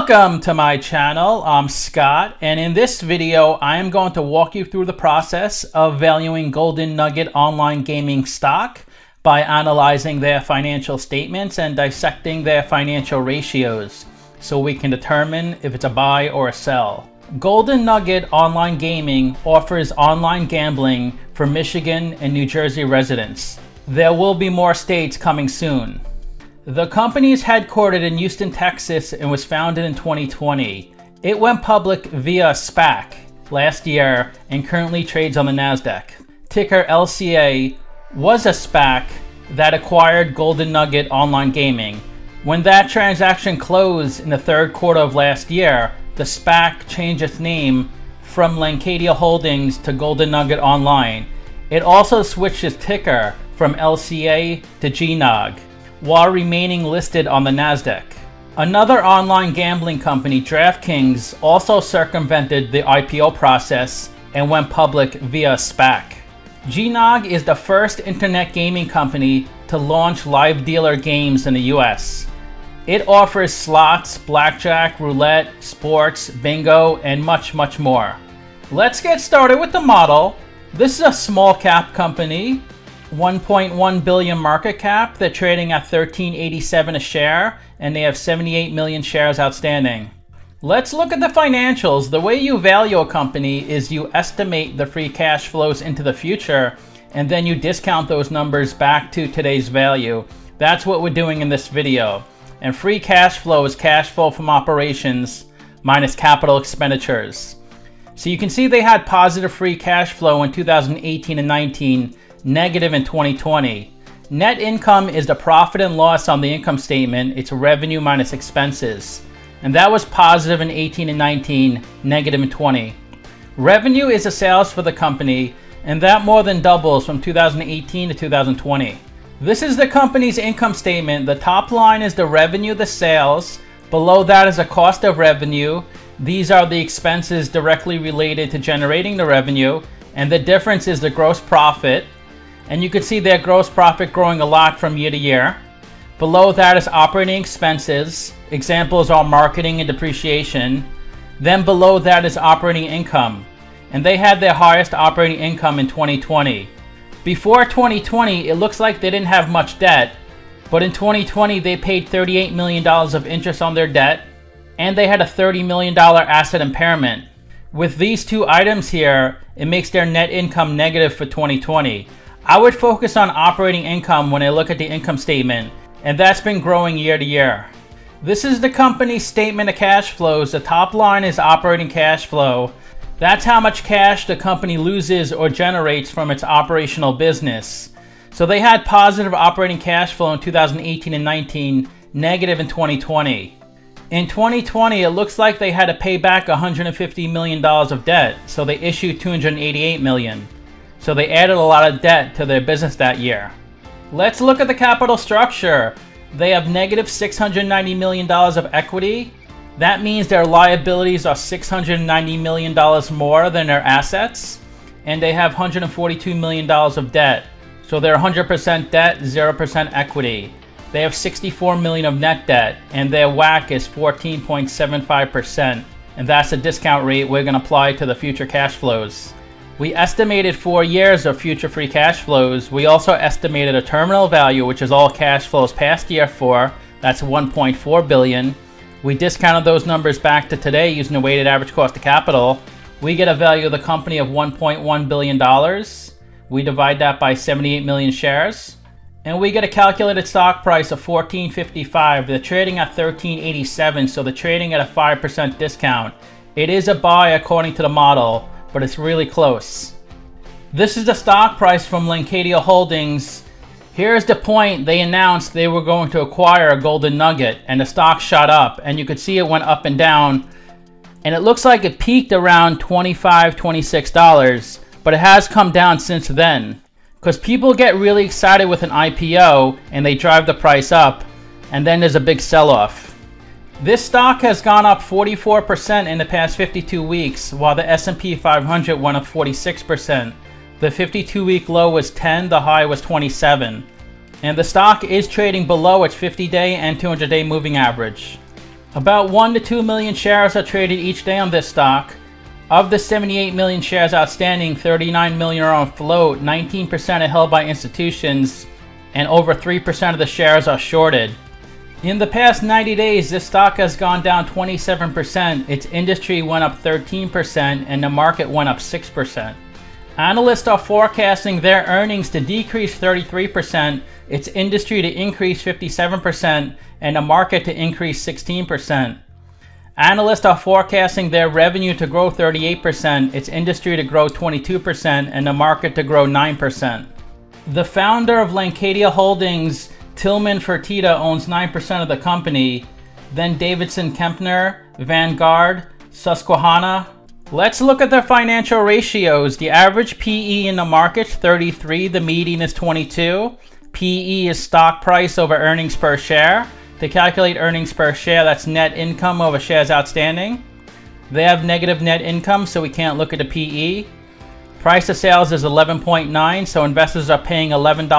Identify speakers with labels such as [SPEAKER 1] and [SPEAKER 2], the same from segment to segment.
[SPEAKER 1] Welcome to my channel. I'm Scott, and in this video I am going to walk you through the process of valuing Golden Nugget online gaming stock by analyzing their financial statements and dissecting their financial ratios so we can determine if it's a buy or a sell. Golden Nugget Online Gaming offers online gambling for Michigan and New Jersey residents. There will be more states coming soon. The company is headquartered in Houston, Texas, and was founded in 2020. It went public via SPAC last year and currently trades on the NASDAQ. Ticker LCA was a SPAC that acquired Golden Nugget Online Gaming. When that transaction closed in the third quarter of last year, the SPAC changed its name from Lancadia Holdings to Golden Nugget Online. It also switched its ticker from LCA to GNOG, while remaining listed on the NASDAQ. Another online gambling company, DraftKings, also circumvented the IPO process and went public via SPAC. GNOG is the first internet gaming company to launch live dealer games in the US. It offers slots, blackjack, roulette, sports, bingo, and much more. Let's get started with the model. This is a small cap company. 1.1 billion market cap. They're trading at $13.87 a share, and they have 78 million shares outstanding. Let's look at the financials. The way you value a company is you estimate the free cash flows into the future, and then you discount those numbers back to today's value. That's what we're doing in this video. And free cash flow is cash flow from operations minus capital expenditures. So you can see they had positive free cash flow in 2018 and 19, negative in 2020. Net income is the profit and loss on the income statement. It's revenue minus expenses. And that was positive in 18 and 19, negative in 20. Revenue is the sales for the company, and that more than doubles from 2018 to 2020. This is the company's income statement. The top line is the revenue, the sales. Below that is the cost of revenue. These are the expenses directly related to generating the revenue. And the difference is the gross profit. And you can see their gross profit growing a lot from year to year. Below that is operating expenses. Examples are marketing and depreciation. Then below that is operating income. And they had their highest operating income in 2020. Before 2020, it looks like they didn't have much debt. But in 2020, they paid $38 million of interest on their debt. And they had a $30 million asset impairment. With these two items here, it makes their net income negative for 2020. I would focus on operating income when I look at the income statement, and that's been growing year to year. This is the company's statement of cash flows. The top line is operating cash flow. That's how much cash the company loses or generates from its operational business. So they had positive operating cash flow in 2018 and 19, negative in 2020. In 2020, it looks like they had to pay back $150 million of debt, so they issued $288 million. So they added a lot of debt to their business that year. Let's look at the capital structure. They have negative $690 million of equity. That means their liabilities are $690 million more than their assets. And they have $142 million of debt. So they're 100% debt, 0% equity. They have $64 million of net debt, and their WACC is 14.75%. And that's the discount rate we're going to apply to the future cash flows. We estimated 4 years of future free cash flows. We also estimated a terminal value, which is all cash flows past year 4. That's $1.4 billion. We discounted those numbers back to today using the weighted average cost of capital. We get a value of the company of $1.1 billion. We divide that by 78 million shares. And we get a calculated stock price of $14.55. They're trading at $13.87, so they're trading at a 5% discount. It is a buy according to the model, but it's really close. This is the stock price from Lancadia Holdings. Here's the point. They announced they were going to acquire Golden Nugget, and the stock shot up, and you could see it went up and down, and it looks like it peaked around $25, $26, but it has come down since then because people get really excited with an IPO and they drive the price up, and then there's a big sell-off. This stock has gone up 44% in the past 52 weeks, while the S&P 500 went up 46%. The 52-week low was 10, the high was 27. And the stock is trading below its 50-day and 200-day moving average. About 1 to 2 million shares are traded each day on this stock. Of the 78 million shares outstanding, 39 million are on float, 19% are held by institutions, and over 3% of the shares are shorted. In the past 90 days, this stock has gone down 27%, its industry went up 13%, and the market went up 6%. Analysts are forecasting their earnings to decrease 33%, its industry to increase 57%, and the market to increase 16%. Analysts are forecasting their revenue to grow 38%, its industry to grow 22%, and the market to grow 9%. The founder of Lancadia Holdings, Tillman Fertitta, owns 9% of the company. Then Davidson Kempner, Vanguard, Susquehanna. Let's look at their financial ratios. The average PE in the market, 33. The median is 22. PE is stock price over earnings per share. To calculate earnings per share, that's net income over shares outstanding. They have negative net income, so we can't look at the PE. Price to sales is 11.9, so investors are paying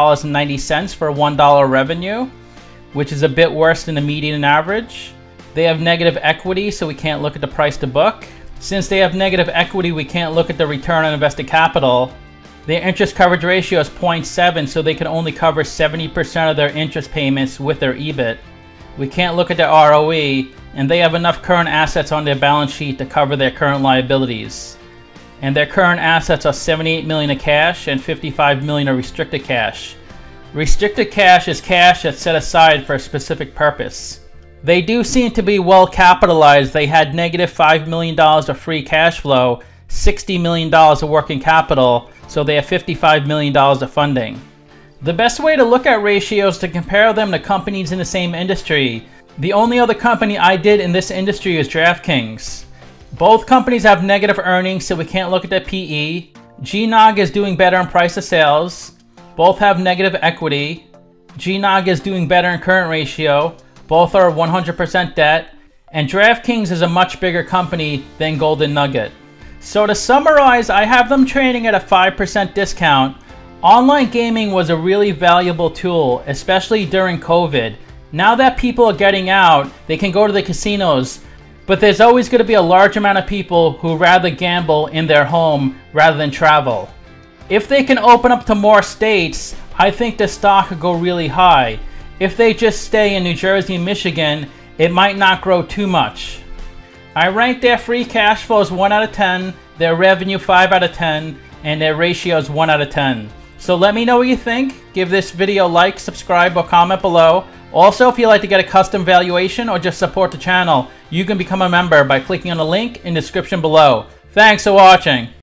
[SPEAKER 1] $11.90 for $1 revenue, which is a bit worse than the median average. They have negative equity, so we can't look at the price to book. Since they have negative equity, we can't look at the return on invested capital. Their interest coverage ratio is 0.7, so they can only cover 70% of their interest payments with their EBIT. We can't look at their ROE, and they have enough current assets on their balance sheet to cover their current liabilities. And their current assets are $78 million of cash and $55 million of restricted cash. Restricted cash is cash that's set aside for a specific purpose. They do seem to be well capitalized. They had negative $5 million of free cash flow, $60 million of working capital, so they have $55 million of funding. The best way to look at ratios is to compare them to companies in the same industry. The only other company I did in this industry is DraftKings. Both companies have negative earnings, so we can't look at their PE. GNOG is doing better in price to sales. Both have negative equity. GNOG is doing better in current ratio. Both are 100% debt. And DraftKings is a much bigger company than Golden Nugget. So to summarize, I have them trading at a 5% discount. Online gaming was a really valuable tool, especially during COVID. Now that people are getting out, they can go to the casinos, but there's always going to be a large amount of people who rather gamble in their home rather than travel. If they can open up to more states, I think the stock could go really high. If they just stay in New Jersey and Michigan, it might not grow too much. I rank their free cash flow as 1 out of 10, their revenue 5 out of 10, and their ratio is 1 out of 10. So let me know what you think. Give this video a like, subscribe, or comment below. Also, if you'd like to get a custom valuation or just support the channel, you can become a member by clicking on the link in the description below. Thanks for watching.